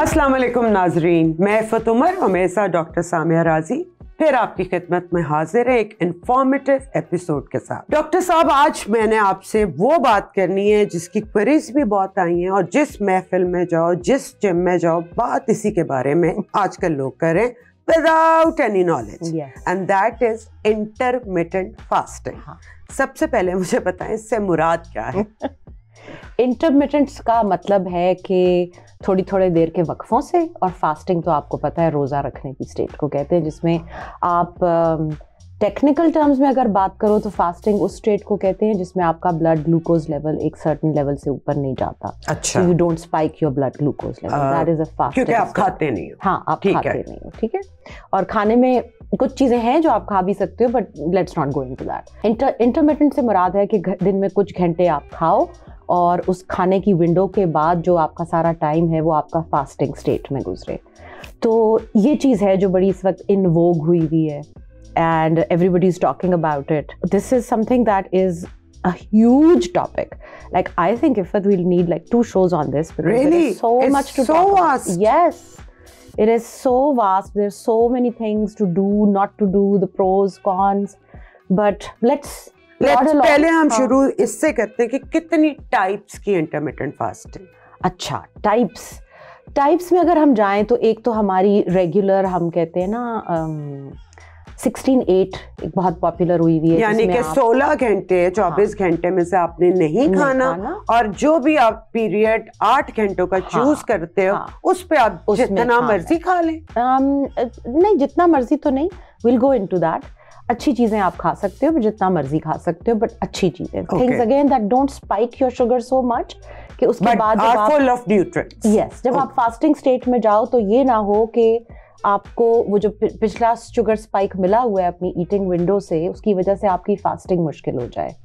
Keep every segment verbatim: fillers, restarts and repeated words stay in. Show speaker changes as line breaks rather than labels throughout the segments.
अस्सलाम वालेकुम नाजरीन, मैं इफ़त उमर और मेरे साथ डॉक्टर सामिया राजी फिर आपकी खिदमत में हाजिर है एक इंफॉर्मेटिव एपिसोड के साथ। डॉक्टर साहब, आज मैंने आपसे वो बात करनी है जिसकी क्वेरीज भी बहुत आई हैं और जिस महफिल में जाओ, जिस जिम में जाओ, बात इसी के बारे में आजकल लोग करें without any knowledge, and that is intermittent fasting. सबसे पहले मुझे बताएं इससे मुराद क्या है?
इंटरमिटेंट का मतलब है कि थोड़ी थोड़ी देर के वक्फों से, और फास्टिंग तो आपको पता है रोज़ा रखने की स्टेट को कहते हैं, जिसमें आप टेक्निकल uh, टर्म्स में अगर बात करो तो फास्टिंग उस स्टेट को कहते हैं जिसमें आपका ब्लड ग्लूकोज लेवल एक सर्टेन लेवल से ऊपर नहीं जाता।
अच्छा,
you don't spike your blood glucose level, that is a fasting,
क्योंकि आप खाते नहीं हो।
हाँ, आप खाते नहीं हो, ठीक है। और खाने में कुछ चीज़ें हैं जो आप खा भी सकते हो, but let's not go into that. Inter intermittent से मुराद है कि दिन में कुछ घंटे आप खाओ और उस खाने की विंडो के बाद जो आपका सारा टाइम है वो आपका फास्टिंग स्टेट में गुजरे। तो ये चीज़ है जो बड़ी इस वक्त इन वोग हुई हुई है and everybody is talking about it. This is something that is a huge topic. Like, I think if we'll need like two shows on this because
really?
there is so
it's
much to
so
talk
vast.
about. Yes, it is so vast. There's so many things to do, not to do, the pros, cons. But let's
Let's पहले हम शुरू इससे करते हैं कि कितनी types की intermittent fasting.
अच्छा, टाइप्स टाइप्स में अगर हम जाएं तो एक तो हमारी रेगुलर, हम कहते हैं ना सिक्सटीन एट एक बहुत पॉपुलर हुई हुई है,
यानी कि सोलह घंटे चौबीस हाँ, घंटे में से आपने नहीं, नहीं खाना, खाना और जो भी आप पीरियड आठ घंटों का हाँ, चूज करते हो हाँ, उस पे आप जितना मर्जी खा लें।
नहीं, जितना मर्जी तो नहीं, विल गो इनटू दैट। अच्छी चीजें आप खा सकते हो, जितना मर्जी खा सकते हो, बट अच्छी चीजें, things again that don't spike your sugar so much कि उसके
but
बाद
जब आप फुल ऑफ न्यूट्रिएंट्स
यस जब okay. आप फास्टिंग स्टेट में जाओ तो ये ना हो कि आपको वो जो पिछला शुगर स्पाइक मिला हुआ है अपनी ईटिंग विंडो से, उसकी वजह से आपकी फास्टिंग मुश्किल हो जाए।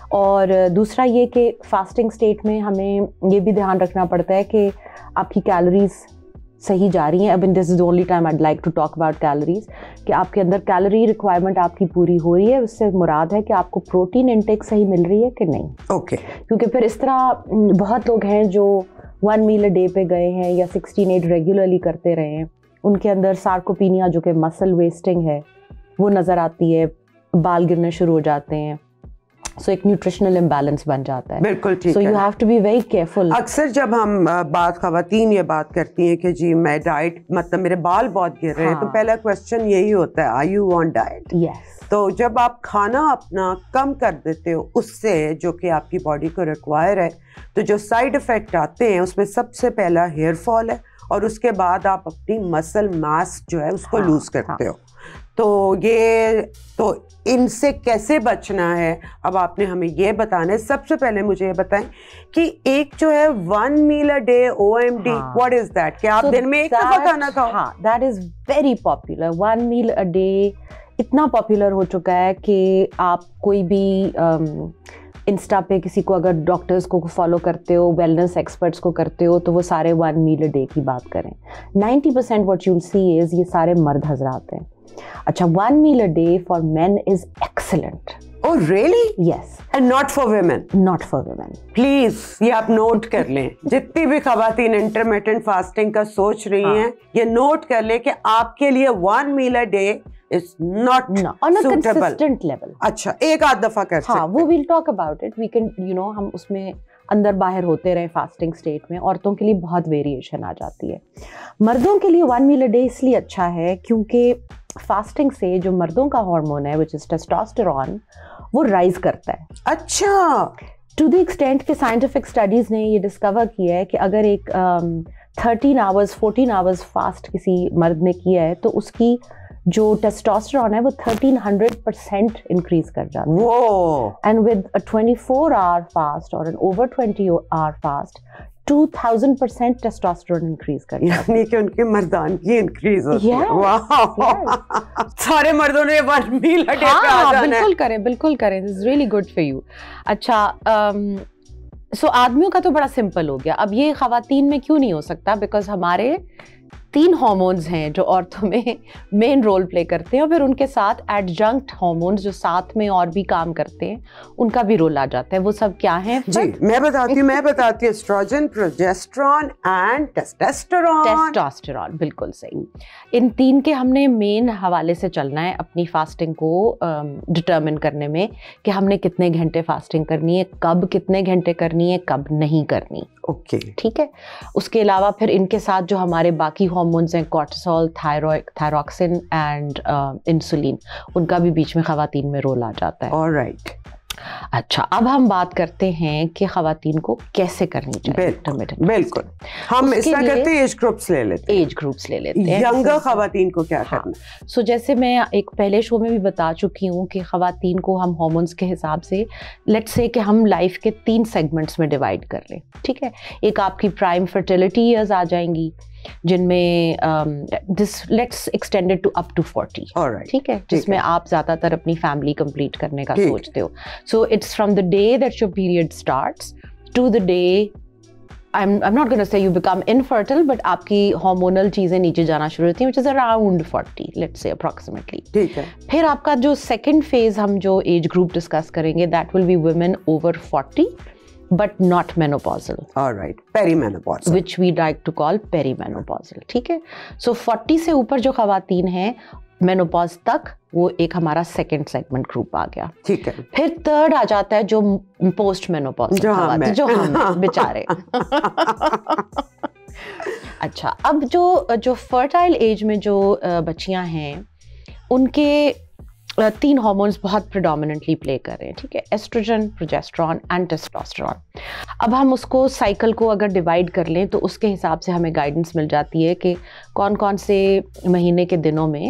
और दूसरा ये कि फास्टिंग स्टेट में हमें ये भी ध्यान रखना पड़ता है कि आपकी कैलोरीज सही जा रही हैं। अब in this is the only time I like to talk about calories, कि आपके अंदर कैलोरी रिक्वायरमेंट आपकी पूरी हो रही है। उससे मुराद है कि आपको प्रोटीन इनटेक सही मिल रही है कि नहीं।
Okay okay.
क्योंकि फिर इस तरह बहुत लोग हैं जो वन मील अ डे पे गए हैं या सिक्सटीन एट रेगुलरली करते रहे हैं, उनके अंदर सार्कोपीनिया जो कि मसल वेस्टिंग है वो नज़र आती है, बाल गिरने शुरू हो जाते हैं, सो एक न्यूट्रिशनल इम्बैलेंस बन जाता है।
बिल्कुल ठीक
so
है।
you have to be very careful.
अक्सर जब हम बात खवातीन ये बात करती हैं कि जी मैं डाइट, मतलब मेरे बाल बहुत गिर रहे हैं, हाँ। तो पहला क्वेश्चन यही होता है, are you on diet?
Yes.
तो जब आप खाना अपना कम कर देते हो उससे जो कि आपकी बॉडी को रिक्वायर है, तो जो साइड इफेक्ट आते हैं उसमें सबसे पहला हेयर फॉल है और उसके बाद आप अपनी मसल मास जो है उसको हाँ, लूज करते हाँ. हो। तो ये तो इनसे कैसे बचना है, अब आपने हमें ये बताना है। सबसे पहले मुझे ये बताएं कि एक जो है one meal a day O M D, what is that? कि आप so दिन में एक दफा खाना खाओ?
हाँ, that is very popular. One meal a day इतना पॉपुलर हो चुका है कि आप कोई भी इंस्टा पे किसी को अगर डॉक्टर्स को फॉलो करते हो, वेलनेस एक्सपर्ट्स को करते हो, तो वो सारे वन मील अ डे की बात करें। Ninety percent what you will see is ये सारे मर्द हजरात हैं। अच्छा, one meal a day for men is excellent.
Oh really?
Yes.
And not for women?
Not for women.
Please, ये आप नोट कर लें। जितनी भी खवातीन इंटरमिटेंट फास्टिंग का सोच रही हाँ. हैं, ये नोट कर लें कि आपके लिए one meal a day is not
no, on a
suitable.
consistent level.
अच्छा, एक आध दफा कर सकते हैं।
हाँ, वो we'll talk about it. We can, you know, हम उसमें अंदर बाहर होते रहे फास्टिंग स्टेट में। औरतों के लिए बहुत वेरिएशन आ जाती है। मर्दों के लिए वन मील अ डे इसलिए अच्छा है क्योंकि फास्टिंग से जो मर्दों का हार्मोन है विच इज टेस्टोस्टेरोन, वो राइज करता है।
अच्छा,
टू द एक्सटेंट के साइंटिफिक स्टडीज ने ये डिस्कवर किया है कि अगर एक thirteen hours fourteen hours fast किसी मर्द ने किया है तो उसकी जो टेस्टोस्टेरोन है वो थर्टीन हंड्रेड परसेंट इंक्रीज कर जाता है।
वो
and with a twenty four hour fast और an over twenty hour fast two thousand percent testosterone increase कर जाता है।
यानी कि उनके मर्दान की इंक्रीज होती है।
yes,
yes. सारे मर्दों ने वन मील अ डे पे आ जाना है।
बिल्कुल करें, बिल्कुल करें, this is really good for you. अच्छा, सो आदमियों का तो बड़ा सिंपल हो गया। अब ये खवातीन में क्यों नहीं हो सकता? बिकॉज हमारे तीन हार्मोन्स हैं जो औरतों में मेन रोल प्ले करते हैं और फिर उनके साथ एडजंक्ट हार्मोन्स जो साथ में और भी काम करते हैं उनका भी रोल आ जाता है। वो सब क्या है?
जी मैं बताती हूँ मैं बताती हूँ estrogen, progesterone and testosterone.
Testosterone, बिल्कुल सही। इन तीन के हमने मेन हवाले से चलना है अपनी फास्टिंग को डिटरमिन करने में कि हमने कितने घंटे फास्टिंग करनी है, कब कितने घंटे करनी है, कब नहीं करनी।
Okay
okay. ठीक है। उसके अलावा फिर इनके साथ जो हमारे बाकी हार्मोन्स हैं, cortisol, thyroid, thyroxine and insulin, उनका भी बीच में खवातीन में रोल आ जाता है।
ऑलराइट।
अच्छा, अब हम बात करते हैं कि खवातीन को कैसे करनी चाहिए।
बिल्कुल बिल्कुल हम इसका करते हैं, एज ग्रुप्स ले लेते हैं।
एज ग्रुप्स ले लेते हैं।
यंगर खवातीन को क्या
हाँ,
करना?
सो so, जैसे मैं एक पहले शो में भी बता चुकी हूँ कि खवातीन को हम हार्मोन्स के हिसाब से लेट्स से कि हम लाइफ के तीन सेगमेंट्स में डिवाइड कर लें। ठीक है, एक आपकी प्राइम फर्टिलिटी ईयर्स आ जाएंगी जिनमें this let's extended to up to forty. ठीक है, जिसमें आप ज्यादातर अपनी फैमिली कंप्लीट करने का सोचते हो। So it's from the day that your period starts to the day I'm I'm not going to say you become infertile, but आपकी हार्मोनल चीजें नीचे जाना शुरू होती हैं, which is around forty, let's say approximately.
ठीक है।
फिर आपका जो सेकंड फेज हम जो एज ग्रुप डिस्कस करेंगे, that will be women over forty. But not menopausal.
All right, perimenopausal.
Which we like to call perimenopausal. ठीक है, so forty से ऊपर जो खवातीन हैं मेनोपॉज तक, वो एक हमारा सेकंड सेगमेंट ग्रुप आ गया।
ठीक है।
फिर थर्ड आ जाता है जो पोस्ट मेनोपॉज,
जो हम हैं,
जो हम बेचारे। अच्छा, अब जो जो फर्टाइल एज में जो बच्चियां हैं उनके तीन हार्मोन्स बहुत प्रेडोमिनेंटली प्ले कर रहे हैं। ठीक है, एस्ट्रोजन, प्रोजेस्टेरॉन एंड टेस्टोस्टेरोन। अब हम उसको साइकिल को अगर डिवाइड कर लें तो उसके हिसाब से हमें गाइडेंस मिल जाती है कि कौन कौन से महीने के दिनों में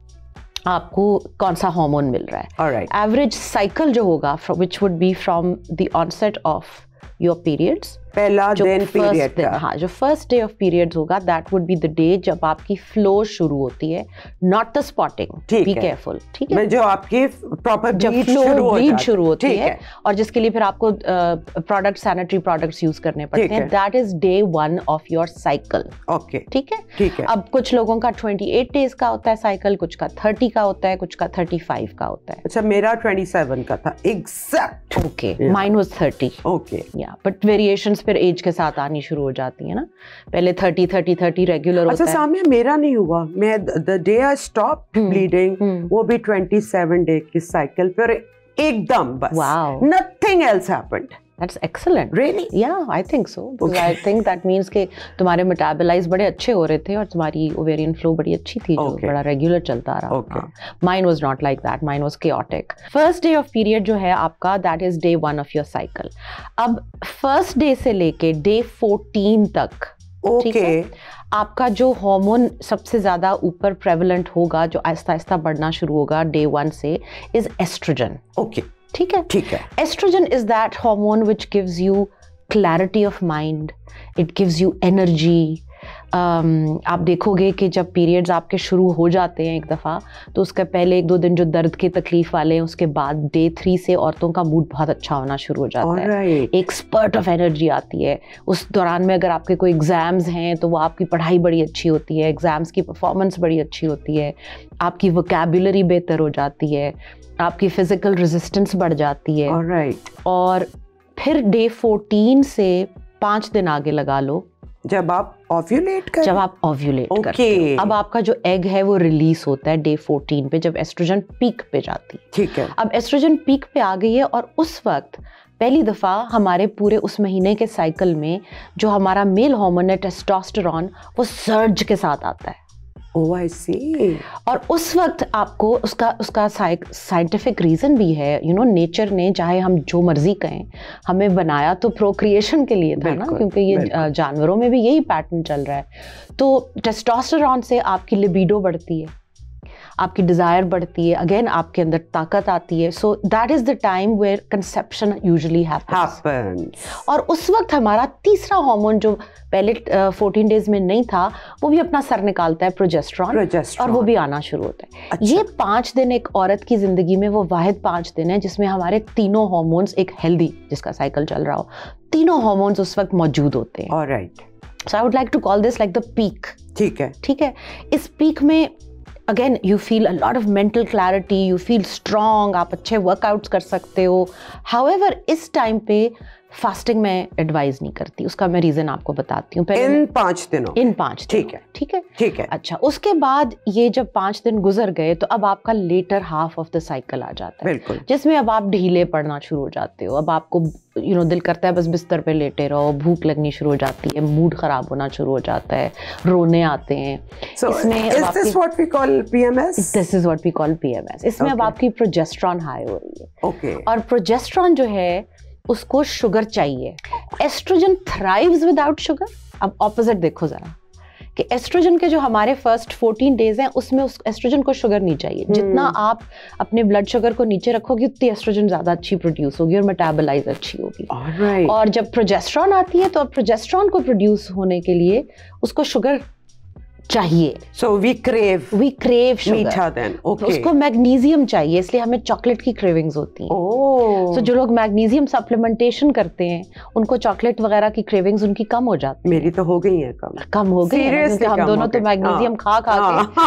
आपको कौन सा हार्मोन मिल रहा है। एवरेज साइकिल जो होगा which would be from the onset of your periods,
पहला दिन पीरियड का,
हाँ, जो फर्स्ट डे ऑफ पीरियड्स होगा, that would be the day जब आपकी फ्लो शुरू होती है, not the spotting. Be careful. ठीक है,
जो आपकी प्रॉपर
जब फ्लो ब्लीड शुरू होती है और जिसके लिए फिर आपको प्रोडक्ट सैनिटरी प्रोडक्ट्स यूज करने पड़ते हैं, that is day one of your cycle.
Okay,
ठीक है।
ठीक है।
अब कुछ लोगों का अट्ठाईस डेज का होता है साइकिल, कुछ का तीस का होता है, कुछ का पैंतीस का होता है।
अच्छा, मेरा सत्ताईस का था एग्जैक्ट।
ओके, माइन वाज तीस।
ओके,
या बट वेरिएशंस फिर एज के साथ आनी शुरू हो जाती है ना। पहले तीस तीस तीस रेगुलर होता है।
अच्छा, सामने मेरा नहीं हुआ, मैं the day I stopped bleeding वो भी सत्ताईस डे की साइकिल पर एकदम बस, nothing else happened.
That's excellent.
Really?
Yeah, I think so. Because okay. I think that means कि तुम्हारे मेटाबोलाइज बड़े अच्छे हो रहे थे और तुम्हारी ओवेरियन फ्लो बड़ी अच्छी थी, जो okay. बड़ा रेगुलर चलता रहा।
Okay.
Mine was not like that. Mine was chaotic. First day of period जो है आपका, that is day one of your cycle. अब first day से लेके day fourteen तक,
okay.
आपका जो हार्मोन सबसे ज्यादा ऊपर प्रेवलेंट होगा, जो आहिस्ता आहिस्ता बढ़ना शुरू होगा डे वन से, इज एस्ट्रोजन।
ओके,
ठीक है।
ठीक है।
Estrogen is that hormone which gives you clarity of mind, it gives you energy. आप देखोगे कि जब पीरियड्स आपके शुरू हो जाते हैं एक दफ़ा, तो उसके पहले एक दो दिन जो दर्द की तकलीफ वाले हैं, उसके बाद डे थ्री से औरतों का मूड बहुत अच्छा होना शुरू हो जाता है। एक स्पर्ट ऑफ एनर्जी आती है। उस दौरान में अगर आपके कोई एग्ज़ाम्स हैं तो वो आपकी पढ़ाई बड़ी अच्छी होती है, एग्ज़ाम्स की परफॉर्मेंस बड़ी अच्छी होती है, आपकी वोकैबुलरी बेहतर हो जाती है, आपकी फिजिकल रेजिस्टेंस बढ़ जाती है।
Alright.
और फिर डे फोर्टीन से पाँच दिन आगे लगा लो,
जब आप ओव्यूलेट कर
जब आप ओव्यूलेट
okay.
करते हो, अब आपका जो एग है वो रिलीज होता है डे फोर्टीन पे, जब एस्ट्रोजन पीक पे जाती है।
ठीक है।
अब एस्ट्रोजन पीक पे आ गई है और उस वक्त पहली दफ़ा हमारे पूरे उस महीने के साइकिल में जो हमारा मेल हार्मोन है टेस्टोस्टेरोन, वो सर्ज के साथ आता है।
Oh, I see.
और उस वक्त आपको उसका उसका साइंटिफिक रीज़न भी है, यू नो, नेचर ने चाहे हम जो मर्जी कहें, हमें बनाया तो प्रोक्रिएशन के लिए था ना, क्योंकि ये जानवरों में भी यही पैटर्न चल रहा है। तो टेस्टोस्टेरोन से आपकी लिबिडो बढ़ती है, आपकी डिज़ायर बढ़ती है, अगेन आपके अंदर ताकत आती है। So that is the time where conception usually happens. और उस वक्त हमारा तीसरा हार्मोन जो पहले फोर्टीन डेज में नहीं था, वो भी अपना सर निकालता है, प्रोजेस्टेरॉन, और वो भी आना शुरू होता है। अच्छा। ये पाँच दिन एक औरत की ज़िंदगी में वो वाहिद पाँच दिन है जिसमें हमारे तीनों हार्मोन्स, एक हेल्दी जिसका साइकिल चल रहा हो, तीनों हार्मोन्स उस वक्त मौजूद होते हैं।
Alright.
So I would like to call this like the peak.
ठीक है,
ठीक है। इस पीक में again you feel a lot of mental clarity, you feel strong, आप अच्छे वर्कआउट्स कर सकते हो। हाउएवर इस टाइम पे फास्टिंग मैं एडवाइज नहीं करती, उसका मैं रीजन आपको बताती हूँ।
इन पाँच दिनों
इन पाँच
ठीक है,
ठीक है,
ठीक है।
अच्छा, उसके बाद ये जब पाँच दिन गुजर गए तो अब आपका latter half of the cycle आ जाता है,
बिल्कुल,
जिसमें अब आप ढीले पड़ना शुरू हो जाते हो। अब आपको यू you नो know, दिल करता है बस बिस्तर पे लेटे रहो, भूख लगनी शुरू हो जाती है, मूड खराब होना शुरू हो जाता है, रोने आते हैं।
so, इसमें is this what we call P M S?
This is what we call P M S। इसमें okay. अब आपकी प्रोजेस्टेरॉन हाई हो रही है।
okay.
और प्रोजेस्टेरॉन जो है उसको शुगर चाहिए। Estrogen thrives without sugar. अब ऑपोजिट देखो जरा कि एस्ट्रोजन के जो हमारे फर्स्ट फोर्टीन डेज हैं उसमें उस एस्ट्रोजन को शुगर नहीं चाहिए। hmm. जितना आप अपने ब्लड शुगर को नीचे रखोगे उतनी एस्ट्रोजन ज्यादा अच्छी प्रोड्यूस होगी और मेटाबोलाइज अच्छी होगी।
right.
और जब प्रोजेस्टेरॉन आती है तो अब प्रोजेस्टेरॉन को प्रोड्यूस होने के लिए उसको शुगर चाहिए।
so we crave
we crave sugar।
मीठा then okay।
उसको मैग्नीशियम चाहिए, इसलिए हमें चॉकलेट की क्रेविंग्स होती हैं।
oh।
so जो लोग मैग्नीशियम सप्लीमेंटेशन करते हैं उनको चॉकलेट वगैरह की क्रेविंग्स उनकी कम हो जाती है।
मेरी तो हो गई है कम
कम हो गई है क्योंकि हम दोनों तो मैग्नीशियम खा खा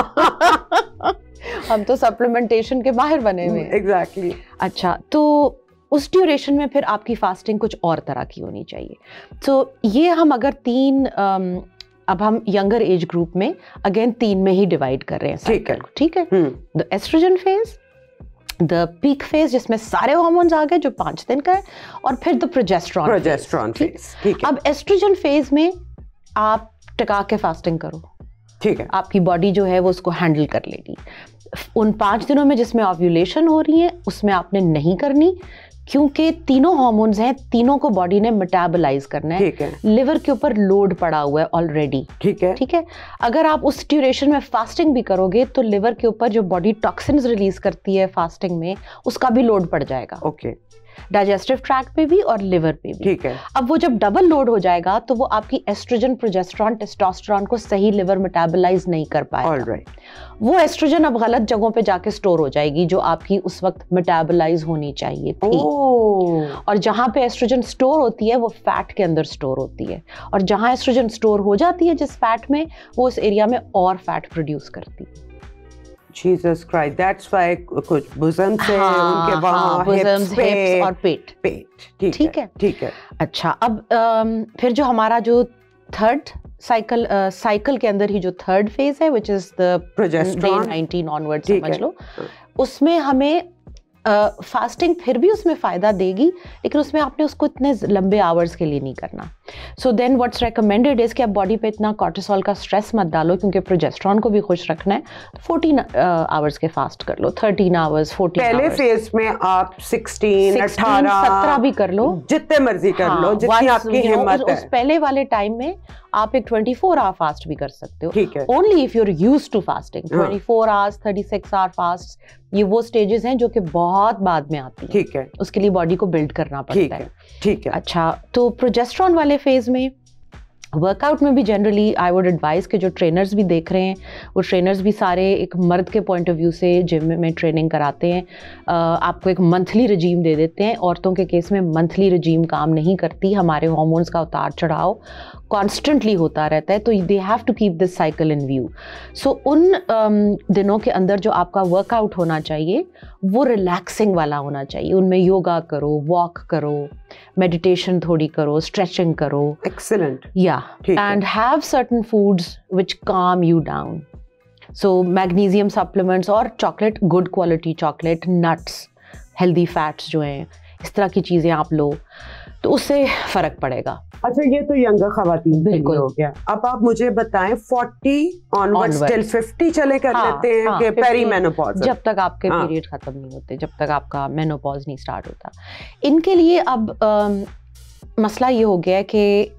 के हम तो सप्लीमेंटेशन के माहिर बने हुए हैं।
एग्जैक्टली।
अच्छा, तो उस ड्यूरेशन में फिर आपकी फास्टिंग कुछ और तरह की होनी चाहिए। तो so, ये हम अगर तीन um, अब हम यंगर एज ग्रुप में अगेन तीन में ही डिवाइड कर रहे हैं साइकिल को। ठीक है, the estrogen phase, the peak phase जिसमें सारे हार्मोन्स आ गए जो पांच दिन का है, और फिर द प्रोजेस्टेरॉन
प्रोजेस्टेरॉन फेज। ठीक है,
अब एस्ट्रोजन फेज में आप टिका के फास्टिंग करो।
ठीक है,
आपकी बॉडी जो है वो उसको हैंडल कर लेगी। उन पांच दिनों में जिसमें ओव्यूलेशन हो रही है उसमें आपने नहीं करनी, क्योंकि तीनों हार्मोन्स हैं, तीनों को बॉडी ने मेटाबोलाइज करना है।
ठीक है,
लिवर के ऊपर लोड पड़ा हुआ है ऑलरेडी।
ठीक है,
ठीक है। अगर आप उस ड्यूरेशन में फास्टिंग भी करोगे तो लिवर के ऊपर जो बॉडी टॉक्सिन्स रिलीज करती है फास्टिंग में उसका भी लोड पड़ जाएगा।
ओके,
डाइजेस्टिव ट्रैक्ट पे भी और लिवर पे भी।
ठीक है।
अब वो जब डबल लोड हो जाएगा तो वो आपकी एस्ट्रोजन, प्रोजेस्टेरॉन, टेस्टोस्टेरॉन को सही लिवर मेटाबोलाइज नहीं कर पाएगा।
ऑलराइट।
वो एस्ट्रोजन अब गलत जगहों पे जाके स्टोर हो जाएगी जो आपकी उस वक्त मेटाबोलाइज होनी चाहिए थी। और जहां पे एस्ट्रोजन स्टोर होती है वो फैट के अंदर स्टोर होती है, और जहां एस्ट्रोजन स्टोर हो जाती है जिस फैट में, वो उस एरिया में और फैट प्रोड्यूस करती है।
Jesus Christ, that's why कुछ बुज़म से
हाँ,
उनके वहाँ
हाँ,
हिप्स पे
हिप्स और पेट
पेट ठीक,
ठीक
है,
है
ठीक है।
अच्छा, अब um, फिर जो हमारा जो थर्ड साइकिल साइकिल के अंदर ही जो थर्ड फेज है which is the
progesterone
nineteen onward समझ लो, उसमें हमें फास्टिंग uh, फिर भी उसमें फ़ायदा देगी, लेकिन उसमें आपने उसको इतने लंबे आवर्स के लिए नहीं करना। So then what's recommended is कि आप बॉडी पे इतना कॉर्टिसोल का स्ट्रेस मत डालो, क्योंकि प्रोजेस्टेरॉन को भी खुश रखना है। तो फोर्टीन आवर्स के फास्ट कर लो, थर्टीन आवर्स, फोर्टीन
पहले फेज में आप सिक्सटीन, अठारह,
सत्रह भी कर लो,
जितने मर्जी कर
हाँ,
लो, जितनी आपकी हिम्मत है।
उस पहले वाले टाइम में आप एक ट्वेंटी फोर आवर फास्ट भी कर सकते हो।
ठीक है।
Only if you are used to fasting. Twenty four hours, thirty six hour fast, ये वो स्टेजेस हैं जो कि बहुत बाद में आती हैं।
ठीक है,
उसके लिए बॉडी को बिल्ड करना पड़ता है।
ठीक है।
अच्छा, तो प्रोजेस्टेरॉन वाले फेज में वर्कआउट में भी जनरली आई वुड एडवाइस के जो ट्रेनर्स भी देख रहे हैं, वो ट्रेनर्स भी सारे एक मर्द के पॉइंट ऑफ व्यू से जिम में ट्रेनिंग कराते हैं। आपको एक मंथली रजीम दे देते हैं। औरतों के केस में मंथली रजीम काम नहीं करती, हमारे हार्मोन्स का उतार चढ़ाव कॉन्स्टेंटली होता रहता है, तो they have to keep this cycle in view. So उन um, दिनों के अंदर जो आपका वर्कआउट होना चाहिए वो रिलैक्सिंग वाला होना चाहिए। उनमें योगा करो, वॉक करो, मेडिटेशन थोड़ी करो, स्ट्रेचिंग करो।
एक्सीलेंट।
या and have certain foods which calm you down. So magnesium supplements और chocolate, good quality chocolate, nuts, healthy fats जो हैं, इस तरह की चीज़ें आप लो तो उससे फ़र्क पड़ेगा।
अच्छा, ये तो यंगर खवातीन
बिल्कुल
हो गया। अब आप मुझे बताएं फोर्टी ऑनवर्ड्स टिल फिफ्टी चले कर
हाँ,
लेते हैं
हाँ,
कि पेरीमेनोपॉज, जब
तक आपके
हाँ,
पीरियड खत्म नहीं होते, जब तक आपका मेनोपॉज नहीं स्टार्ट होता। इनके लिए अब आ, मसला ये हो गया है कि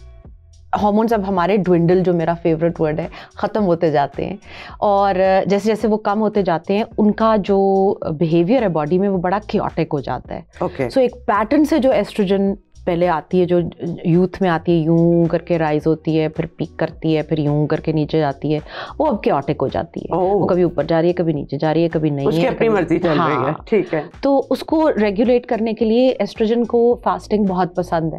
हार्मोन्स अब हमारे ड्विंडल, जो मेरा फेवरेट वर्ड है, ख़त्म होते जाते हैं, और जैसे जैसे वो कम होते जाते हैं उनका जो बिहेवियर है बॉडी में वो बड़ा क्योटिक हो जाता है।
okay.
सो so, एक पैटर्न से जो एस्ट्रोजन पहले आती है, जो यूथ में आती है, यूं करके राइज होती है, फिर पीक करती है, फिर यूं करके नीचे जाती है, वो अब क्योटिक हो जाती है। oh. वो कभी ऊपर जा रही है, कभी नीचे जा रही है, कभी नहीं
उसकी
है,
अपनी मर्जी चल रही है। ठीक है।
तो उसको रेगुलेट करने के लिए एस्ट्रोजन को फास्टिंग बहुत पसंद है।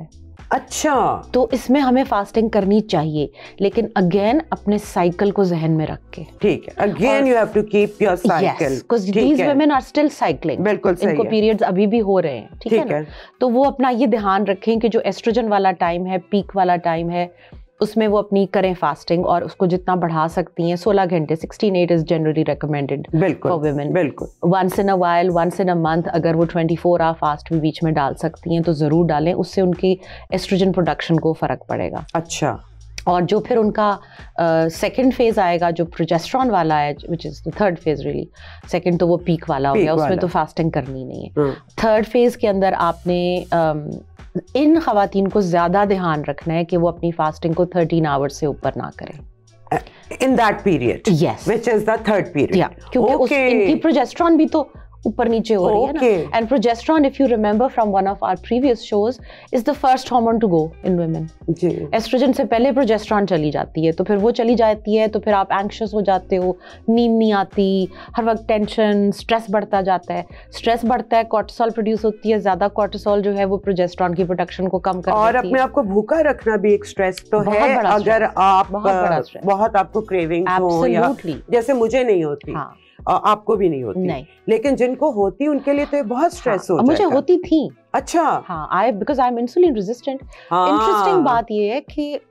अच्छा,
तो इसमें हमें फास्टिंग करनी चाहिए, लेकिन अगेन अपने साइकिल को जहन में रख के।
ठीक है, again you have to keep your cycle,
because these women are still cycling.
बिल्कुल सही
इनको
है।
पीरियड्स अभी भी हो रहे हैं, ठीक है ना? तो वो अपना ये ध्यान रखें कि जो एस्ट्रोजन वाला टाइम है, पीक वाला टाइम है, उसमें वो अपनी करें फास्टिंग, और उसको जितना बढ़ा सकती हैं सोलह घंटे, sixteen eight is generally recommended for women.
बिल्कुल,
once in a while, once in a month अगर वो ट्वेंटी फोर आवर फास्ट भी बीच में डाल सकती हैं तो ज़रूर डालें, उससे उनकी एस्ट्रोजन प्रोडक्शन को फ़र्क पड़ेगा।
अच्छा,
और जो फिर उनका सेकंड uh, फेज आएगा जो प्रोजेस्ट्रॉन वाला है, which is the third phase really, second तो वो पीक वाला हो गया, उसमें तो फास्टिंग करनी नहीं है। थर्ड फेज के अंदर आपने um, इन खवातीन को ज़्यादा ध्यान रखना है कि वो अपनी फास्टिंग को थर्टीन आवर्स से ऊपर ना करें
in that period,
yes,
which is the third period.
या क्योंकि उस इनकी प्रोजेस्ट्रॉन भी तो ऊपर नीचे हो रही है ना। And progesterone, if you remember from one of our previous shows, is the first hormone to go in women. Estrogen से पहले प्रोजेस्ट्रॉन चली जाती है, तो फिर वो चली जाती है तो फिर आप एंग्शियस हो जाते हो, नींद नहीं आती, हर वक्त टेंशन, स्ट्रेस बढ़ता जाता है। स्ट्रेस बढ़ता है, कॉर्टिसोल प्रोड्यूस होती है, ज्यादा कॉर्टिसोल जो है वो प्रोजेस्ट्रॉन की प्रोडक्शन को कम कर देती है।
और अपने आप को भूखा रखना भी एक स्ट्रेस तो है, अगर आप बहुत आपको क्रेविंग हो, या जैसे मुझे नहीं होती, आपको भी नहीं होती, नहीं। लेकिन जिनको होती उनके लिए तो ये बहुत स्ट्रेस हाँ, हो
मुझे होती थी।
अच्छा,
हाँ, I because I am insulin resistant. Interesting बात ये है कि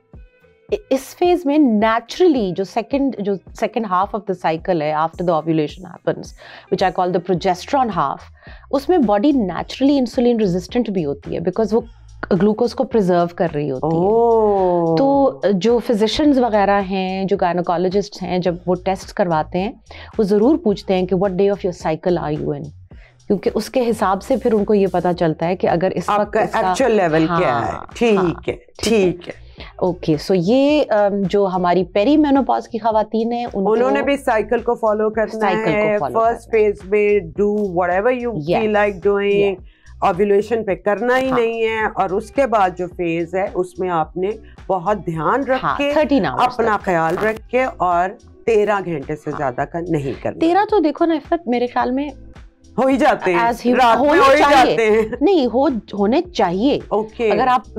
इस फेज में नेचुरली जो सेकंड जो second half of the cycle है, after the ovulation happens, which I call the progesterone half, उसमें बॉडी नेचुरली इंसुलिन रेजिस्टेंट भी होती है, बिकॉज वो ग्लूकोज को प्रिजर्व कर रही होती है। तो जो फिजिशियंस वगैरह हैं, जो गायनोकोलॉजिस्ट हैं, जब वो टेस्ट करवाते हैं वो ज़रूर पूछते हैं कि what day of your cycle are you in, क्योंकि उसके हिसाब से फिर उनको ये पता चलता है कि अगर इस वक्त
एक्चुअल लेवल क्या है। ठीक है, ठीक है,
ओके। सो ये जो हमारी पेरी मेनोपॉज की खवातीन है,
उन्होंने भी साइकिल को फॉलो करना है। फर्स्ट फेज में do whatever you feel like doing, ovulation पे करना ही हाँ. नहीं है, और उसके बाद जो फेज है उसमें आपने बहुत ध्यान रख हाँ, के अपना ख्याल रख के, और तेरह घंटे से ज्यादा का नहीं करना।
तेरह तो देखो ना इफ़त, मेरे ख्याल में
हो ही जाते हैं,
रात में हो ही जाते हैं। नहीं, हो होने चाहिए। okay. अगर आप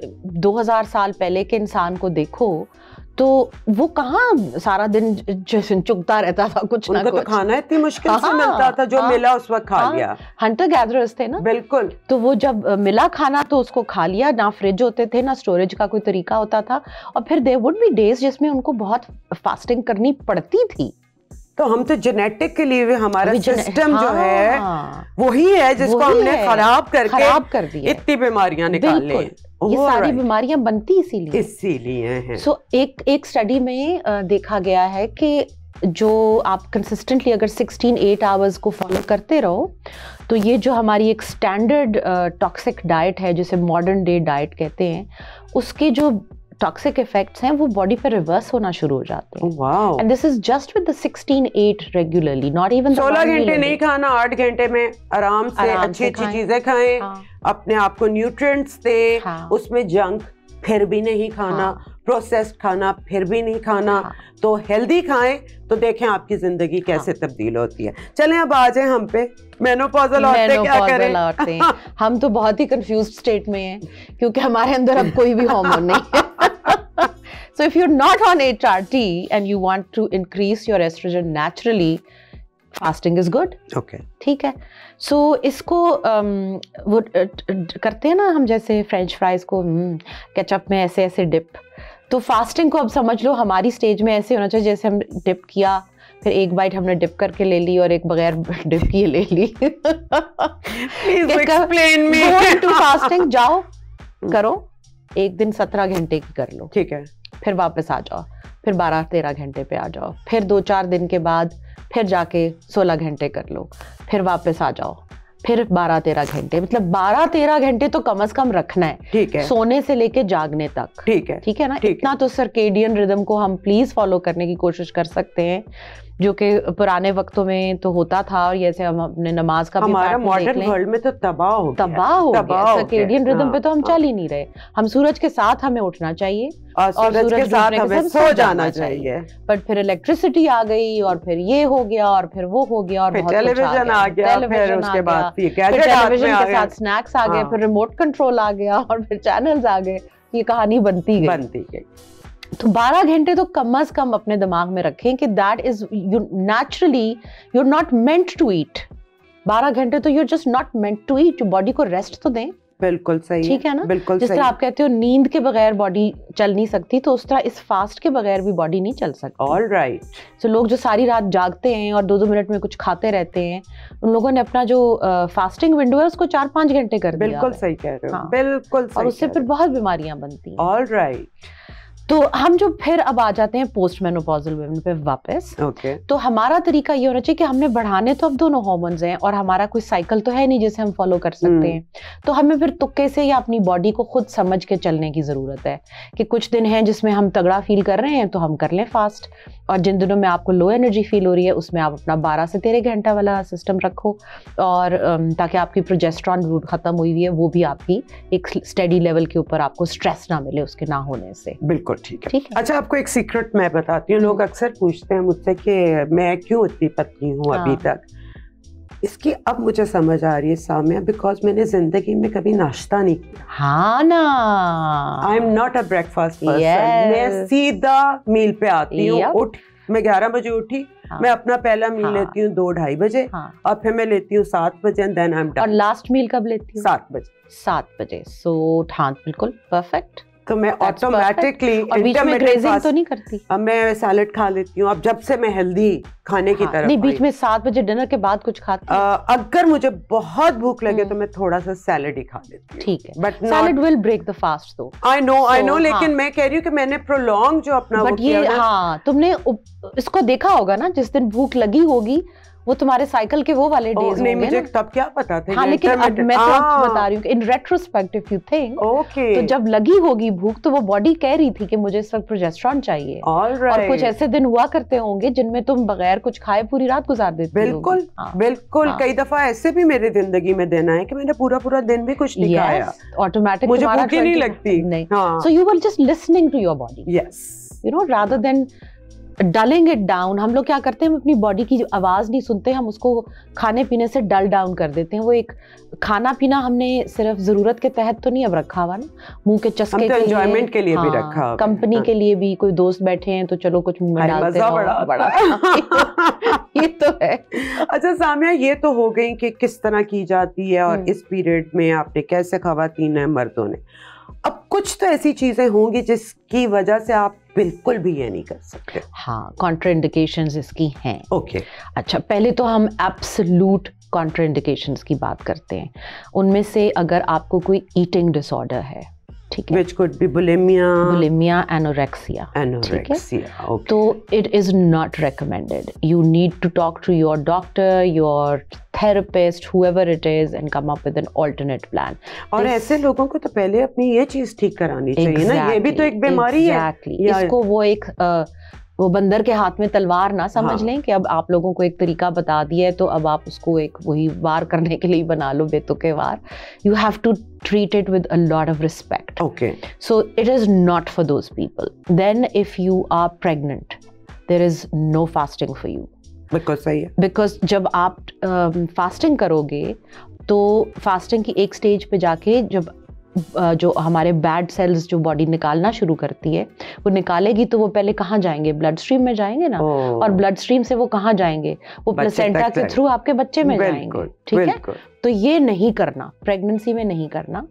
दो हज़ार साल पहले के इंसान को देखो तो वो कहाँ सारा दिन चुगता रहता था, कुछ ना कुछ।
तो खाना इतनी मुश्किल से मिलता था, जो मिला उस वक्त खा लिया।
हंटर गैदरर्स थे ना,
बिल्कुल।
तो वो जब मिला खाना तो उसको खा लिया, ना फ्रिज होते थे, ना स्टोरेज का कोई तरीका होता था, और फिर देयर वुड बी डेज जिसमें उनको बहुत फास्टिंग करनी पड़ती थी।
तो हम तो जेनेटिक के लिए हमारा सिस्टम हाँ, जो है वही है जिसको हमने खराब करके
खराब कर दिया,
इतनी बीमारियां निकाल ली।
ये सारी बीमारियां बनती इसीलिए
इसीलिए हैं।
सो एक एक स्टडी में देखा गया है कि जो आप कंसिस्टेंटली अगर सिक्सटीन एट आवर्स को फॉलो करते रहो, तो ये जो हमारी एक स्टैंडर्ड टॉक्सिक डाइट है, जिसे मॉडर्न डे डाइट कहते हैं, उसके जो टॉक्सिक इफेक्ट्स हैं वो बॉडी पे रिवर्स होना शुरू हो जाते हैं।
Wow.
And this is just with the sixteen eight regularly, not even
सोलह घंटे नहीं खाना, आठ घंटे में आराम से अच्छी अच्छी चीजें खाएं, हाँ। अपने आप को न्यूट्रिएंट्स दें, हाँ। उसमें जंक फिर भी नहीं खाना, हाँ। प्रोसेस्ड खाना फिर भी नहीं खाना, हाँ। तो हेल्दी खाएं, तो देखें आपकी जिंदगी कैसे हाँ। तब्दील होती है। चलें अब आ जाएं हम पे मेनोपॉजल औरतें क्या करें।
औरतें हम तो बहुत ही कंफ्यूज्ड स्टेट में हैं, क्योंकि हमारे अंदर अब कोई भी हार्मोन नहीं है। So if you're not on H R T and you want to increase your estrogen naturally, fasting is good.
Okay.
ठीक है। So इसको um, वो करते हैं ना हम, जैसे फ्रेंच फ्राइज को केचप में ऐसे ऐसे डिप, तो फास्टिंग को अब समझ लो हमारी स्टेज में ऐसे होना चाहिए जैसे हम डिप किया, फिर एक बाइट हमने डिप करके ले ली और एक बगैर डिप किए ले ली।
Please explain me.
Go into fasting, जाओ करो, एक दिन सत्रह घंटे की कर लो,
ठीक है,
फिर वापस आ जाओ, फिर बारह तेरह घंटे पे आ जाओ, फिर दो चार दिन के बाद फिर जाके सोलह घंटे कर लो, फिर वापस आ जाओ, फिर बारह तेरह घंटे, मतलब बारह तेरह घंटे तो कम से कम रखना है,
ठीक है,
सोने से लेके जागने तक।
ठीक है,
ठीक है ना, इतना तो सर्केडियन रिदम को हम प्लीज फॉलो करने की कोशिश कर सकते हैं, जो कि पुराने वक्तों में तो होता था, और जैसे हम अपने नमाज का भी
हमारा मॉडर्न वर्ल्ड में तो तबाह हो गया,
तबाह हो गया। सर्केडियन रिदम पे तो हम चल ही नहीं रहे। हम सूरज के साथ हमें उठना चाहिए
और सूरज के साथ हमें सो जाना चाहिए,
बट फिर इलेक्ट्रिसिटी आ गई और फिर ये हो गया और फिर वो हो गया और बहुत
टेलीविजन आ गया, फिर उसके बाद
टेलीविजन के साथ स्नैक्स आ गए, फिर रिमोट कंट्रोल आ गया और फिर चैनल्स आ गए। ये कहानी बनती गई
बनती गई।
तो बारह घंटे तो कम अज कम अपने दिमाग में रखें कि that is you naturally you are not meant to eat. बारह घंटे तो you are just not meant to eat. Body को रेस्ट तो दें।
बिल्कुल सही,
ठीक है ना?
बिल्कुल
जिस तरह आप कहते हो नींद के बगैर बॉडी चल नहीं सकती, तो उस तरह इस फास्ट के बगैर भी बॉडी नहीं चल सकती।
All right.
तो लोग जो सारी रात जागते हैं और दो दो मिनट में कुछ खाते रहते हैं, उन लोगों ने अपना जो फास्टिंग विंडो है उसको चार पांच घंटे कर दिया।
बिल्कुल सही कह रहे हो। हाँ। बिल्कुल सही।
और उससे फिर बहुत बीमारियां बनती हैं।
All right.
तो हम जो फिर अब आ जाते हैं पोस्ट मेनोपॉजल वुमेन पे वापस।
okay.
तो हमारा तरीका ये होना चाहिए कि हमने बढ़ाने तो अब दोनों हार्मोन्स हैं और हमारा कोई साइकिल तो है नहीं जिसे हम फॉलो कर सकते हैं। तो हमें फिर तुक्के से या अपनी बॉडी को खुद समझ के चलने की जरूरत है कि कुछ दिन हैं जिसमें हम तगड़ा फील कर रहे हैं तो हम कर लें फास्ट, और जिन दिनों में आपको लो एनर्जी फील हो रही है उसमें आप अपना बारह से तेरह घंटा वाला सिस्टम रखो, और ताकि आपकी प्रोजेस्टेरॉन खत्म हुई हुई है वो भी आपकी एक स्टेडी लेवल के ऊपर, आपको स्ट्रेस ना मिले उसके ना होने से।
बिल्कुल ठीक है। ठीक है। अच्छा, आपको एक सीक्रेट मैं बताती हूँ। लोग अक्सर पूछते हैं मुझसे कि मैं क्यों इतनी पतली हूँ अभी तक। इसकी अब मुझे समझ आ रही है साम्या, बिकॉज मैंने जिंदगी में कभी नाश्ता नहीं किया।
हाँ ना,
I am not a breakfast person. मैं सीधा मील पे आती हूँ। उठ मैं ग्यारह बजे उठी, हाँ। मैं अपना पहला मील हाँ। लेती हूँ दो ढाई बजे, हाँ। और फिर मैं लेती हूँ सात बजे and then I am done.
और लास्ट मील कब लेती हूँ?
सात बजे।
सात बजे। सो हाँ, बिल्कुल परफेक्ट।
तो मैं ऑटोमेटिकली
बीच में ग्रेजिंग तो नहीं करती।
अब मैं सैलेड खा लेती हूँ। अब जब से मैं हेल्दी खाने की तरफ
नहीं, बीच में सात बजे डिनर के बाद कुछ खाती हूँ।
अगर मुझे बहुत भूख लगे तो मैं थोड़ा सा सैलेड ही खा लेती हूँ।
ठीक है, but salad will break the fast तो।
आई नो आई नो, लेकिन मैं कह रही हूँ कि मैंने प्रोलॉन्ग जो अपना
बट ये हाँ, तुमने इसको देखा होगा ना, जिस दिन भूख लगी होगी वो तुम्हारे साइकिल के वो वाले डेज होंगे।
नहीं, मुझे तब क्या पता था।
हाँ, लेकिन अब मैं तो आपको बता रही हूँ कि in retrospect if you think, तो जब लगी होगी भूख तो वो बॉडी कह रही थी कि मुझे इस वक्त प्रोजेस्टेरॉन चाहिए।
right.
और कुछ ऐसे दिन हुआ करते होंगे जिनमें तुम बगैर कुछ खाए पूरी रात गुजार देती होगी।
बिल्कुल हाँ, बिल्कुल हाँ. कई दफा ऐसे भी मेरी जिंदगी में दिन आए कि मैंने पूरा पूरा दिन भी कुछ नहीं खाया।
ऑटोमेटिक
मुझे भूख ही नहीं लगती।
नहीं, so you were just listening to your body.
Yes,
you know, rather than dulling it down. हम लोग क्या करते हैं, हम अपनी बॉडी की आवाज नहीं सुनते, हम उसको खाने पीने से डल डाउन कर देते हैं। वो एक खाना पीना हमने सिर्फ जरूरत के तहत तो नहीं अब रखा हुआ ना, मुंह के चस्के
तो
के
एंजॉयमेंट के लिए
हाँ,
भी रखा हुआ,
कंपनी हाँ। के लिए भी, कोई दोस्त बैठे हैं तो चलो कुछ मुंह में डालते हैं, बड़ा, बड़ा ये तो है।
अच्छा साम्या, ये तो हो गई कि किस तरह की जाती है और इस पीरियड में आपने कैसे खवातीन है मर्दों ने। अब कुछ तो ऐसी चीजें होंगी जिसकी वजह से आप बिल्कुल भी ये नहीं कर सकते।
हाँ, कॉन्ट्राइंडिकेशंस इसकी हैं।
Okay okay.
अच्छा, पहले तो हम एब्सोल्यूट कॉन्ट्राइंडिकेशंस की बात करते हैं। उनमें से अगर आपको कोई ईटिंग डिसऑर्डर है, ठीक है,
which could be bulimia,
bulimia, anorexia,
anorexia, okay.
तो it is not recommended. You need to talk to your doctor, your therapist, whoever it is, and come up with an alternate plan.
और This, ऐसे लोगों को तो पहले अपनी ये चीज ठीक करानी चाहिए exactly, ना, ये भी तो एक बीमारी
exactly. है। इसको वो एक uh, वो बंदर के हाथ में तलवार ना समझ हाँ. लें कि अब आप लोगों को एक तरीका बता दिया है तो अब आप उसको एक वही वार करने के लिए बना लो, बेतुके वार। You have to treat it with a lot of respect.
Okay.
So it is not for those people. Then if you are pregnant, there is no fasting for you.
Because सही है।
Because जब आप fasting um, करोगे तो fasting की एक stage पे जाके जब जो हमारे बैड सेल्स जो बॉडी निकालना शुरू करती है, वो निकालेगी तो वो पहले कहाँ जाएंगे? ब्लड स्ट्रीम में जाएंगे ना, और ब्लड स्ट्रीम से वो कहाँ जाएंगे? वो प्लेसेंटा के थ्रू आपके बच्चे में जाएंगे। ठीक है, तो ये नहीं करना, प्रेगनेंसी में नहीं करना।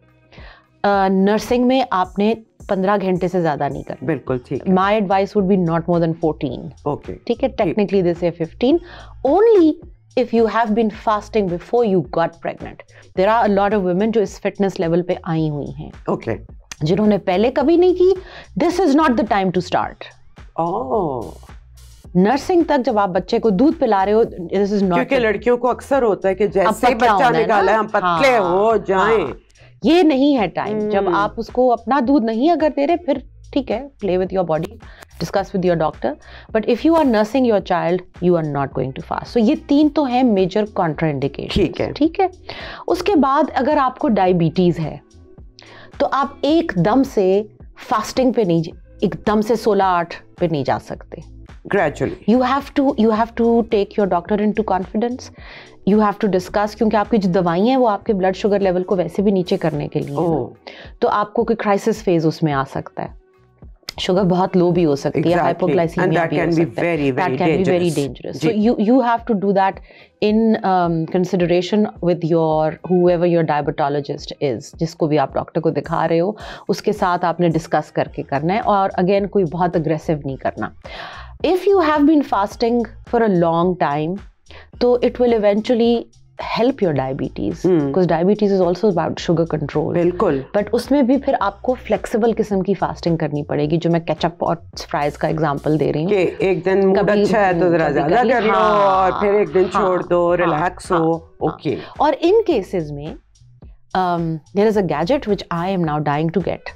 नर्सिंग में आपने पंद्रह घंटे से ज्यादा नहीं करना।
बिल्कुल ठीक।
My advice would be not more than fourteen.
Okay,
ठीक है, technically they say fifteen only if you have been fasting before you got pregnant. There are a lot of women जो इस fitness level पे आई हुई हैं,
okay,
जिन्होंने पहले कभी नहीं की। This is not the time to start.
Oh.
Nursing तक जब आप बच्चे को दूध पिला रहे हो, this is not,
क्योंकि लड़कियों को अक्सर होता है कि जैसे ही बच्चा निकाला हम पतले हो जाएं।
ये नहीं है टाइम। जब आप उसको अपना दूध नहीं अगर दे रहे, फिर ठीक है, play with your body, discuss with your doctor, but if you are nursing your child, you are not going to fast. So ये तीन तो हैं major contraindications.
ठीक है,
ठीक है. उसके बाद अगर आपको डायबिटीज है तो आप एकदम से फास्टिंग पे नहीं, एकदम से सोलह आठ पे नहीं जा सकते.
Gradually.
You have to you have to take your doctor into confidence. You have to discuss, क्योंकि आपकी जो दवाई हैं वो आपके ब्लड शुगर लेवल को वैसे भी नीचे करने के लिए
oh.
तो आपको कोई क्राइसिस फेज उसमें आ सकता है. शुगर बहुत लो भी हो सकती है, हाइपोग्लाइसीमिया भी हो सकता है, that can be very dangerous. So you you have to do that in um, consideration with your whoever your diabetologist is, जिसको भी आप डॉक्टर को दिखा रहे हो उसके साथ आपने डिस्कस करके करना है. और अगेन कोई बहुत अग्रेसिव नहीं करना. If you have been fasting for a long time, so it will eventually help your diabetes,
hmm.
because diabetes is also about sugar control.
बिल्कुल.
But उसमें भी फिर आपको flexible किस्म की fasting करनी पड़ेगी, जो मैं ketchup और fries का example दे रही हूँ.
कि एक दिन मूड अच्छा है तो जरा ज़्यादा कर लो और फिर एक दिन छोड़ दो, रिलैक्स हो. ओके.
और इन केसेस में um, there is a gadget which I am now dying to get.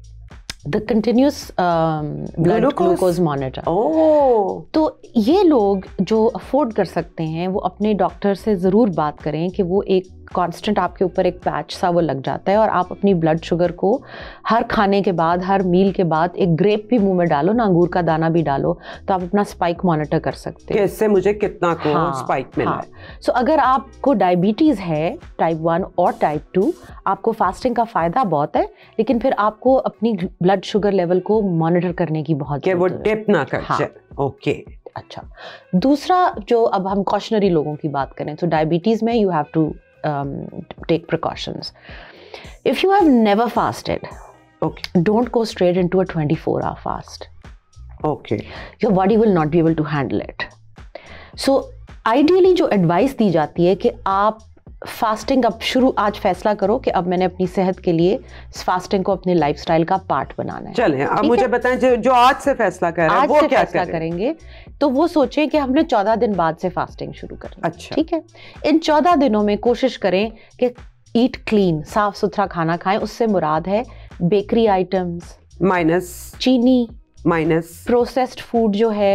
The continuous um, blood
Glucose?
glucose monitor.
Oh.
तो ये लोग जो अफोर्ड कर सकते हैं वो अपने डॉक्टर से ज़रूर बात करें कि वो एक कांस्टेंट आपके ऊपर एक पैच सा वो लग जाता है और आप अपनी ब्लड शुगर को हर खाने के बाद, हर मील के बाद एक ग्रेप भी मुंह में डालो ना, अंगूर का दाना भी डालो, तो आप अपना स्पाइक मॉनिटर कर सकते हैं.
इससे मुझे कितना को
हाँ,
स्पाइक मिला
हाँ.
है.
सो so, अगर आपको डायबिटीज़ है टाइप वन और टाइप टू, आपको फास्टिंग का फ़ायदा बहुत है, लेकिन फिर आपको अपनी ब्लड शुगर लेवल को मॉनिटर करने की बहुत
कि वो डिप ना कर जाए. ओके.
अच्छा. दूसरा जो अब हम कॉशनरी लोगों की बात करें तो डायबिटीज़ में you have to Um, take precautions. If you have never fasted,
okay,
don't go straight into a twenty-four hour fast.
Okay.
Your body will not be able to handle it. So, ideally जो advice दी जाती है कि आप fasting अब शुरू आज फैसला करो कि अब मैंने अपनी सेहत के लिए फास्टिंग को अपने लाइफस्टाइल का पार्ट बनाना है.
चलें, अब मुझे बताएं जो, जो आज से फैसला कर रहे हैं वो क्या फैसला
करेंगे, तो वो सोचें कि हमने चौदह दिन बाद से फास्टिंग शुरू करनी.
अच्छा.
ठीक है. इन चौदह दिनों में कोशिश करें कि ईट क्लीन, साफ सुथरा खाना खाएं. उससे मुराद है बेकरी आइटम्स माइनस, चीनी माइनस, प्रोसेस्ड फूड जो है,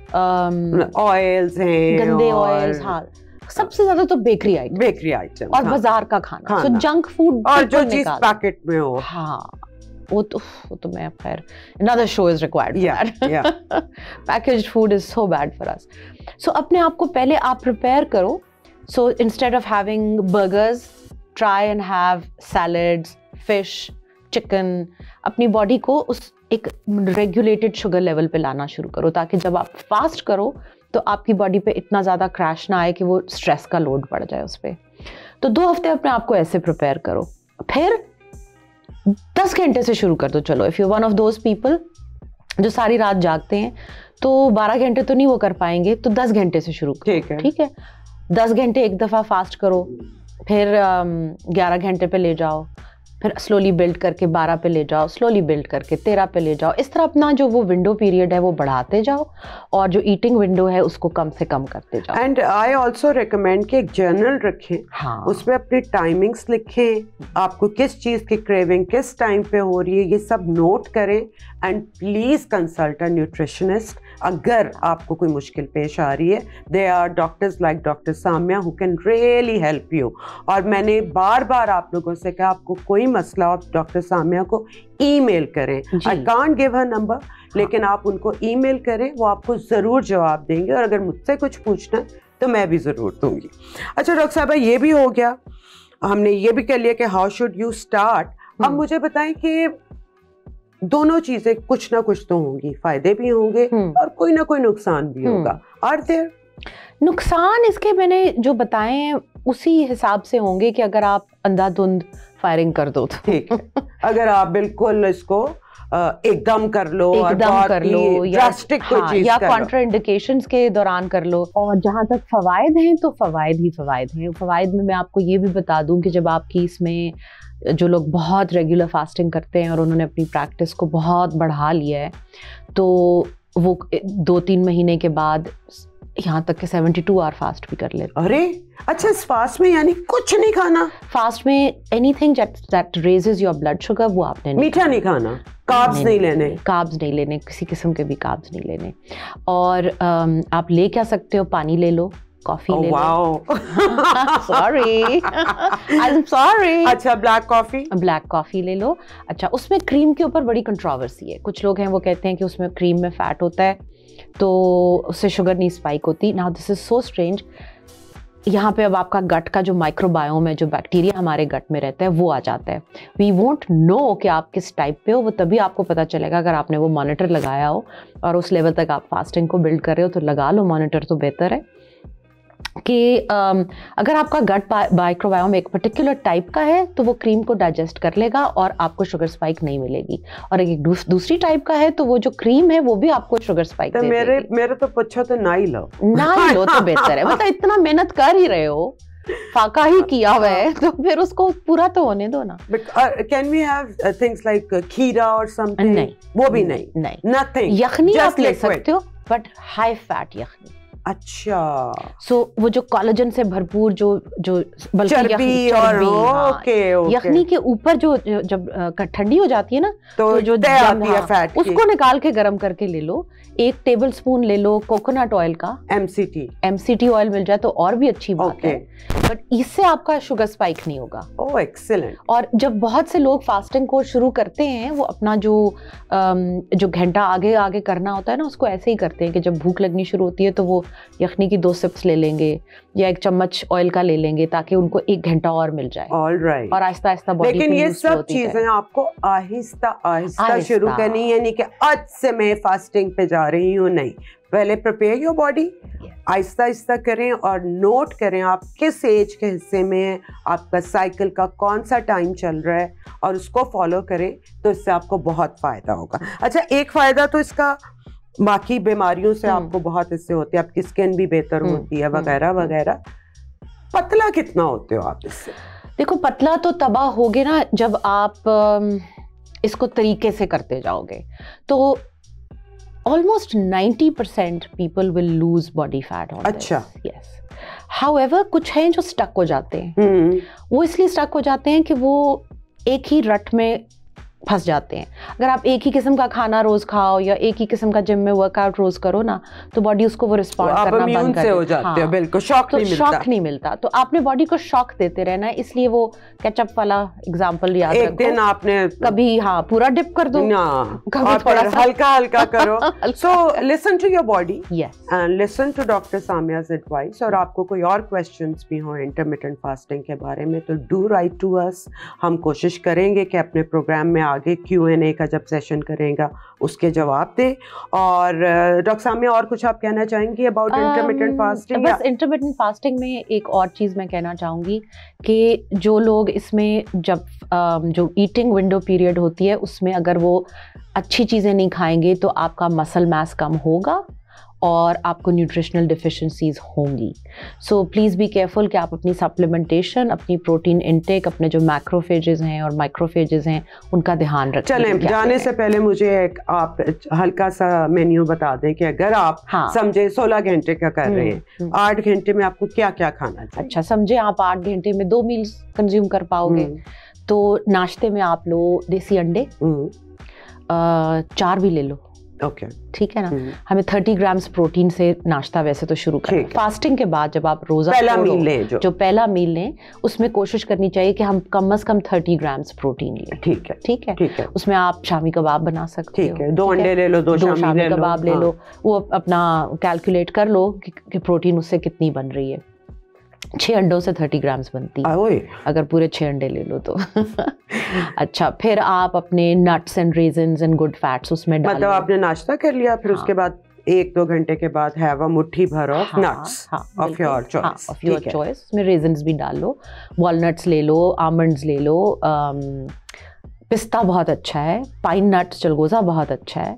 ऑयल्स हैं,
गंदे ऑयल्स, हाँ सबसे ज्यादा तो बेकरी आइटम,
बेकरी आइटम
और बाजार का खाना. सो जंक फूड
और जो चीज पैकेट में हो,
हाँ वो तो वो तो मैं खैर another show is required for
yeah,
that.
yeah.
Packaged food is so bad for us. So अपने आप को पहले आप प्रिपेयर करो. So instead of having burgers, try and have salads, fish, chicken. अपनी बॉडी को उस एक रेगुलेटेड शुगर लेवल पे लाना शुरू करो, ताकि जब आप फास्ट करो तो आपकी बॉडी पे इतना ज़्यादा क्रैश ना आए कि वो स्ट्रेस का लोड बढ़ जाए उस पर. तो दो हफ्ते अपने आप को ऐसे प्रिपेयर करो. फिर दस घंटे से शुरू कर दो. चलो, if you one of those people जो सारी रात जागते हैं तो बारह घंटे तो नहीं वो कर पाएंगे, तो दस घंटे से शुरू करो.
ठीक है.
ठीक है. दस घंटे एक दफ़ा फास्ट करो, फिर ग्यारह घंटे पे ले जाओ, फिर स्लोली बिल्ड करके बारह पे ले जाओ, स्लोली बिल्ड करके तेरह पे ले जाओ. इस तरह अपना जो वो विंडो पीरियड है वो बढ़ाते जाओ और जो ईटिंग विंडो है उसको कम से कम करते जाओ.
एंड आई ऑल्सो रिकमेंड कि एक जर्नल रखें.
हाँ.
उसमें अपनी टाइमिंग्स लिखें, आपको किस चीज़ की क्रेविंग किस टाइम पे हो रही है, ये सब नोट करें. And please consult a nutritionist अगर आपको कोई मुश्किल पेश आ रही है. There are doctors like doctor Samya who can really help you. और मैंने बार बार आप लोगों से कहा, आपको कोई मसला हो डॉक्टर साम्या को ईमेल करें. I can't give her number, लेकिन आप उनको ईमेल करें, वो आपको ज़रूर जवाब देंगे. और अगर मुझसे कुछ पूछना है तो मैं भी ज़रूर दूंगी. अच्छा डॉक्टर साहब, ये भी हो गया, हमने ये भी कर लिया कि हाउ शुड यू स्टार्ट. अब मुझे बताएं कि दोनों चीजें कुछ ना कुछ तो होंगी, फायदे भी होंगे और कोई ना कोई नुकसान भी होगा. Are there?
नुकसान इसके मैंने जो बताए हैं उसी हिसाब से होंगे कि अगर आप अंधाधुंध फायरिंग कर दो तो. ठीक है.
अगर आप बिल्कुल इसको एकदम कर लो,
एकदम कर लो, या
हाँ,
या कॉन्ट्राइंडिकेशंस के दौरान कर लो. और जहाँ तक फवायद हैं तो फवायद ही फवायद हैं. फवायद में मैं आपको ये भी बता दूं कि जब आपकी इसमें जो लोग बहुत रेगुलर फास्टिंग करते हैं और उन्होंने अपनी प्रैक्टिस को बहुत बढ़ा लिया है, तो वो दो तीन महीने के बाद यहाँ तक के बहत्तर आवर फास्ट भी कर लेते.
अरे अच्छा, इस फास्ट में यानी कुछ नहीं खाना?
फास्ट में anything that raises your blood sugar वो आपने
मीठा नहीं खाना, कार्ब्स नहीं, नहीं लेने,
कार्ब्स नहीं लेने, किसी किस्म के भी कार्ब्स नहीं लेने। और um, आप ले क्या सकते हो, पानी ले लो, कॉफी ले लो। Sorry I am sorry.
अच्छा, ब्लैक कॉफी,
ब्लैक कॉफी ले लो। अच्छा, उसमें क्रीम के ऊपर बड़ी कंट्रोवर्सी है। कुछ लोग हैं वो कहते हैं कि उसमें क्रीम में फैट होता है तो उससे शुगर नहीं स्पाइक होती। Now this is so strange. यहाँ पे अब आपका गट का जो माइक्रोबायोम है, जो बैक्टीरिया हमारे गट में रहता है, वो आ जाता है। वी वोंट नो कि आप किस टाइप पे हो, वो तभी आपको पता चलेगा अगर आपने वो मॉनिटर लगाया हो और उस लेवल तक आप फास्टिंग को बिल्ड कर रहे हो तो लगा लो मॉनिटर, तो बेहतर है। कि um, अगर आपका गट माइक्रोबायोम एक पर्टिकुलर टाइप का है तो वो क्रीम को डाइजेस्ट कर लेगा और आपको शुगर स्पाइक नहीं मिलेगी, और एक दूस, दूसरी टाइप का है तो वो जो क्रीम है वो भी आपको शुगर स्पाइक
तो
दे
मेरे
देगी।
मेरे तो पूछो तो ना ही लो,
ना ही लो तो बेहतर है। मतलब इतना मेहनत कर ही रहे हो, फाका ही किया हुआ है, तो फिर उसको पूरा तो होने दो ना।
Can we have things like kheera और समथिंग?
नहीं,
वो भी नहीं,
नहीं,
नथिंग।
यखनी आप ले सकते हो, बट हाई फैट यखनी।
अच्छा,
सो so, वो जो कोलेजन से भरपूर जो जो बल्कि
चर्बी,
चर्बी,
और
हाँ,
ओके, ओके।
यखनी के ऊपर जो, जो जब ठंडी हो जाती है ना
तो,
तो जो
तय आती है फैट,
उसको निकाल के गर्म करके ले लो। एक टेबल स्पून ले लो कोकोनट ऑयल का,
एमसीटी
एमसीटी ऑयल मिल जाए तो और भी अच्छी बात
okay.
है, बट इससे आपका शुगर स्पाइक नहीं होगा।
Oh excellent.
और जब बहुत से लोग फास्टिंग को शुरू करते हैं, वो अपना जो जो घंटा आगे आगे करना होता है ना, उसको ऐसे ही करते हैं कि जब भूख लगनी शुरू होती है तो वो यखनी की दो सिप्स ले लेंगे या एक चम्मच ऑयल का ले लेंगे ताकि उनको एक घंटा और मिल जाए।
All right.
और आहिस्ता आहिस्ता बॉडी,
लेकिन ये सब चीजें आपको आहिस्ता आहिस्ता शुरू करनी है, नहीं कि आज से मैं फास्टिंग पे जा रही हूँ, नहीं। पहले prepare your body, Aahista Aahista करें और नोट करें आप किस एज के हिस्से में हैं, आपका साइकिल का कौन सा टाइम चल रहा है, और उसको फॉलो करें तो इससे आपको बहुत फायदा होगा। अच्छा, एक फायदा तो इसका बाकी बीमारियों से आपको बहुत इससे होती है, आपकी स्किन भी बेहतर होती है वगैरह वगैरह। पतला कितना होते हो आप इससे?
देखो, पतला तो तबाह होगे ना जब आप इसको तरीके से करते जाओगे। तो almost ninety percent people will lose body fat on this.
अच्छा,
यस। हाउएवर कुछ हैं जो स्टक हो जाते हैं। वो इसलिए स्टक हो जाते हैं कि वो एक ही रट में फंस जाते हैं। अगर आप एक ही किस्म का खाना रोज खाओ या एक ही किस्म का जिम में वर्कआउट रोज करो ना, तो बॉडी उसको वो रिस्पॉन्ड करना बंद कर
हो जाते हैं। बिल्कुल, शॉक
तो
नहीं मिलता।
शॉक नहीं मिलता, तो आपने बॉडी को शॉक देते रहना है। इसलिए वो केचप वाला एग्जांपल याद रखो।
एक दिन आपने
कभी हाँ पूरा डिप कर दो
ना,
कभी थोड़ा सा
हल्का हल्का करो। So listen to your body
and
listen to doctor सामिया's एडवाइस। और आपको कोई और क्वेश्चंस भी हो इंटरमिटेंट फास्टिंग के बारे में तो डू राइट टू अस। हम कोशिश करेंगे कि अपने प्रोग्राम में आगे क्यू एन ए का जब सेशन करेगा उसके जवाब दे। और डॉक्टर सामिया, और कुछ आप कहना चाहेंगी अबाउट इंटरमिटेंट फास्टिंग?
बस इंटरमिटेंट फास्टिंग में एक और चीज़ मैं कहना चाहूँगी कि जो लोग इसमें जब um, जो ईटिंग विंडो पीरियड होती है उसमें अगर वो अच्छी चीज़ें नहीं खाएंगे तो आपका मसल मास कम होगा और आपको न्यूट्रिशनल डिफिशिएंसीज होंगी। सो प्लीज़ बी केयरफुल कि आप अपनी सप्लीमेंटेशन, अपनी प्रोटीन इनटेक, अपने जो मैक्रोफेजेस हैं और माइक्रोफेजेस हैं उनका ध्यान रखें।
चलें, जाने से पहले मुझे एक आप हल्का सा मेन्यू बता दें कि अगर आप हाँ। समझे सोलह घंटे का कर रहे हैं, आठ घंटे में आपको क्या क्या खाना चाहिए?
अच्छा, समझे आप आठ घंटे में दो मील्स कंज्यूम कर पाओगे तो नाश्ते में आप लो देसी अंडे, चार भी ले लो।
Okay okay.
ठीक है ना। हमें थर्टी ग्राम्स प्रोटीन से नाश्ता वैसे तो शुरू करें। फास्टिंग के बाद जब आप रोजा
पहला मील लें, जो,
जो पहला मील लें उसमें कोशिश करनी चाहिए कि हम कम से कम थर्टी ग्राम्स प्रोटीन लें।
ठीक है,
ठीक है,
ठीक है।
उसमें आप शामी कबाब बना सकते हो।
ठीक है, दो अंडे ले लो, दो,
दो शामी
ले
कबाब ले लो। वो अपना कैलकुलेट कर लो कि, कि प्रोटीन उससे कितनी बन रही है। छह अंडों से थर्टी ग्राम्स बनती है अगर पूरे छह अंडे ले लो तो। अच्छा, फिर आप अपने nuts and raisins and good fats उसमें डालो।
मतलब आपने नाश्ता कर लिया, फिर हाँ। उसके बाद एक दो घंटे के बाद हैव अ मुट्ठी भर of nuts of your choice,
of your choice. उसमें रेजिन्स भी डाल लो, वॉलनट्स ले लो, आमंड्स ले लो, पिस्ता बहुत अच्छा है, पाइन नट्स, चलगोजा बहुत अच्छा है,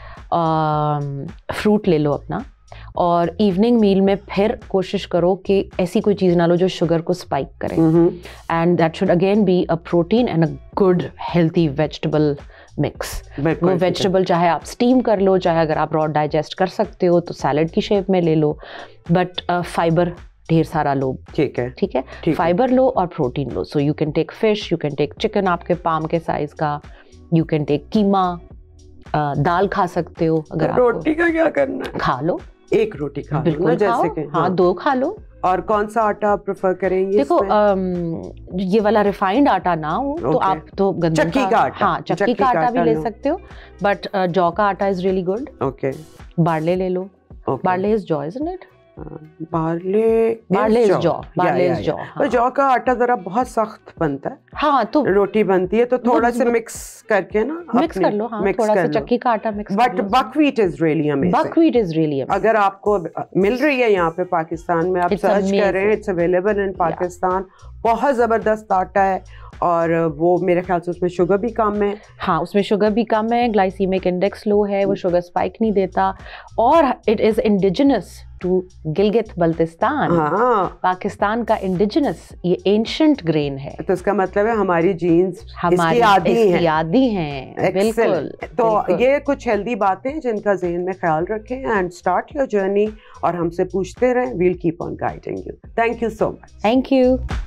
फ्रूट ले लो अपना। और इवनिंग मील में फिर कोशिश करो कि ऐसी कोई चीज़ ना लो जो शुगर को स्पाइक करे। And that should again be a protein and a good healthy vegetable mix. वो वेजिटेबल चाहे आप स्टीम कर लो, चाहे अगर आप रॉ डाइजेस्ट कर सकते हो तो सैलड की शेप में ले लो, बट फाइबर ढेर सारा लो।
ठीक है,
ठीक है, फाइबर लो और प्रोटीन लो। So you can take fish, you can take chicken आपके पाम के साइज का, यू कैन टेक कीमा, दाल खा सकते हो अगर आपको।
रोटी का क्या करना है?
खा लो,
एक रोटी खा लो ना,
बिल्कुल खाओ,
जैसे कि
हाँ
हाँ।
दो खा लो।
और कौन सा आटा आप प्रेफर करेंगे?
देखो
इसमें?
अम, ये वाला रिफाइंड आटा ना हो तो
Okay.
आप तो गंदम
चक्की का आटा।
हाँ चक्की
चक्की
का
का
आटा भी
आटा
ले
लो।
सकते हो, बट जौ का आटा is really good.
Okay
barley ले लो,
okay.
Barley is jau, isn't it?
Barley
barley is jau,
yeah,
barley
या,
इज
या।
जौ।
पर
हाँ।
जौ का आटा जरा बहुत सख्त बनता है,
हाँ तो
रोटी बनती है तो थोड़ा
वो-
से मिक्स करके ना
मिक्स कर लो, हाँ थोड़ा सा चक्की का आटा mix
but buckwheat is really amazing.
Buckwheat is really
अगर आपको मिल रही है यहाँ पे पाकिस्तान में, आप
It's
सर्च
amazing.
करें, इट्स अवेलेबल इन पाकिस्तान। बहुत जबरदस्त आटा है और वो मेरे ख्याल से उसमें शुगर भी कम है।
हाँ उसमें शुगर भी कम है, ग्लाइसीमिक इंडेक्स लो है, वो शुगर स्पाइक नहीं देता, और it is indigenous to Gilgit Baltistan.
हाँ
पाकिस्तान का इंडिजिनस ये एंशंट ग्रेन है,
तो इसका मतलब है हमारी जीन्स
हमारी
इसकी आदी
इसकी
हैं।
आदी हैं। बिल्कुल
Excellent. तो
बिल्कुल।
ये कुछ हेल्दी बातें हैं जिनका ज़हन में ख्याल रखें एंड स्टार्ट योर जर्नी, और हमसे पूछते रहें, we'll keep on guiding you. Thank you so much.
Thank you.